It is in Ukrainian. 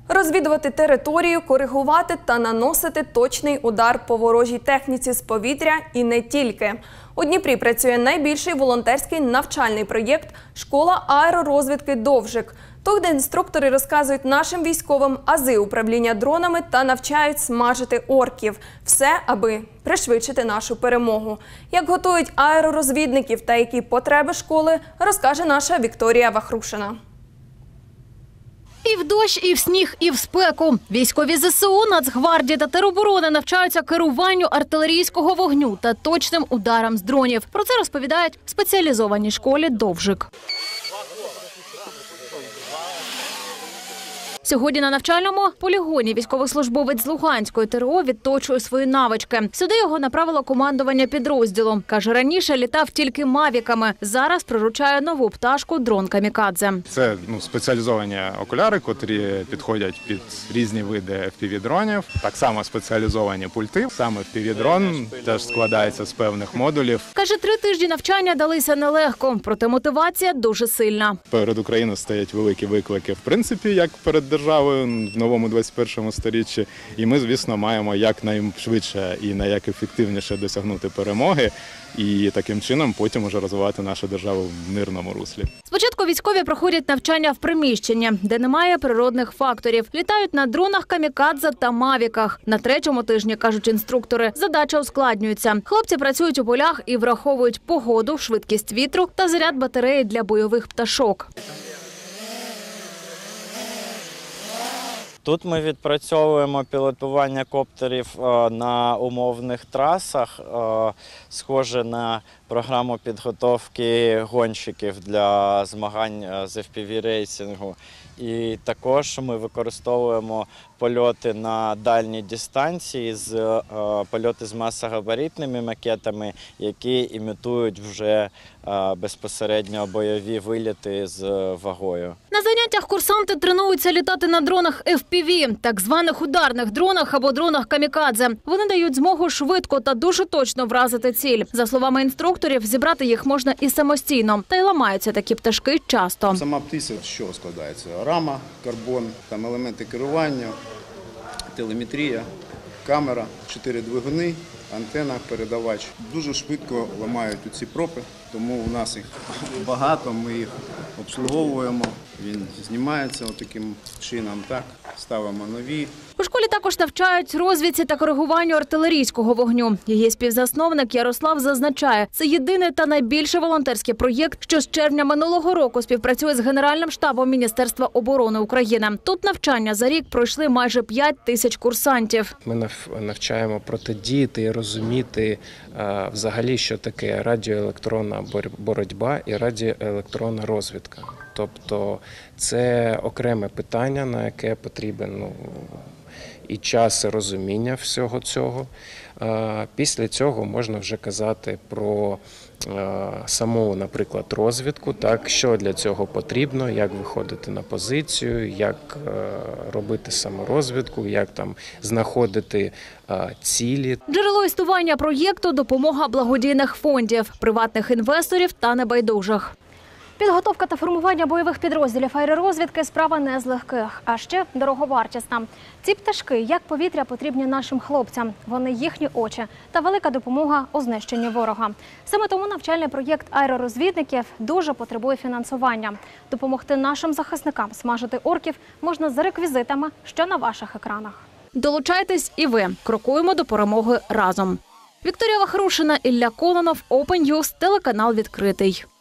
Розвідувати територію, коригувати та наносити точний удар по ворожій техніці з повітря і не тільки. У Дніпрі працює найбільший волонтерський навчальний проєкт «Школа аеророзвідки «Довжик». Тут, де інструктори розказують нашим військовим ази управління дронами та навчають смажити орків. Все, аби пришвидшити нашу перемогу. Як готують аеророзвідників та які потреби школи, розкаже наша Вікторія Вахрушина. І в дощ, і в сніг, і в спеку. Військові ЗСУ, Нацгвардії та тероборони навчаються керуванню артилерійського вогню та точним ударам з дронів. Про це розповідають в спеціалізованій школі «Довжик». Сьогодні на навчальному полігоні військовослужбовець з Луганської ТРО відточує свої навички. Сюди його направило командування підрозділу. Каже, раніше літав тільки мавіками. Зараз приручає нову пташку – дрон «Камікадзе». Це спеціалізовані окуляри, котрі підходять під різні види FPV-дронів. Так само спеціалізовані пульти. Саме FPV-дрон теж складається з певних модулів. Каже, 3 тижні навчання далися нелегко, проте мотивація дуже сильна. Перед Україною стоять великі виклики, в принципі, як перед державою в новому 21 сторіччі. І ми, звісно, маємо якнайшвидше і найефективніше досягнути перемоги. І таким чином потім уже розвивати нашу державу в мирному руслі. Спочатку військові проходять навчання в приміщенні, де немає природних факторів. Літають на дронах «Камікадзе» та «Мавіках». На 3-му тижні, кажуть інструктори, задача ускладнюється. Хлопці працюють у полях і враховують погоду, швидкість вітру та заряд батареї для бойових пташок. Тут ми відпрацьовуємо пілотування коптерів на умовних трасах, схоже на програму підготовки гонщиків для змагань з FPV-рейсингу. І також ми використовуємо польоти на дальні дистанції, польоти з масогабаритними макетами, які імітують вже безпосередньо бойові виліти з вагою. На заняттях курсанти тренуються літати на дронах FPV, так званих ударних дронах або дронах «Камікадзе». Вони дають змогу швидко та дуже точно вразити ціль. За словами інструкторів, зібрати їх можна і самостійно. Та й ламаються такі пташки часто. Сама птиця з чого складається? Рама, карбон, там елементи керування, телеметрія, камера, 4 двигуни, антенна, передавач. Дуже швидко ламають ці пропи, тому у нас їх багато, ми їх обслуговуємо. Він знімається таким чином, так, ставимо нові. У школі також навчають розвідці та коригуванню артилерійського вогню. Її співзасновник Ярослав зазначає, це єдиний та найбільший волонтерський проєкт, що з червня минулого року співпрацює з Генеральним штабом Міністерства оборони України. Тут навчання за рік пройшли майже 5 тисяч курсантів. Ми навчаємо протидіяти і розуміти взагалі, що таке радіоелектронна боротьба і радіоелектронна розвідка. Тобто це окреме питання, на яке потрібен і час, і розуміння всього цього. Після цього можна вже казати про саму, наприклад, розвідку, так, що для цього потрібно, як виходити на позицію, як робити саморозвідку, як там знаходити цілі. Джерело існування проєкту – допомога благодійних фондів, приватних інвесторів та небайдужих. Підготовка та формування бойових підрозділів аеророзвідки – справа не з легких, а ще дороговартісна. Ці пташки, як повітря, потрібні нашим хлопцям. Вони їхні очі та велика допомога у знищенні ворога. Саме тому навчальний проєкт аеророзвідників дуже потребує фінансування. Допомогти нашим захисникам смажити орків можна за реквізитами, що на ваших екранах. Долучайтесь і ви. Крокуємо до перемоги разом. Вікторія Вахрушина, Ілля Кононов, Open News, телеканал «Відкритий».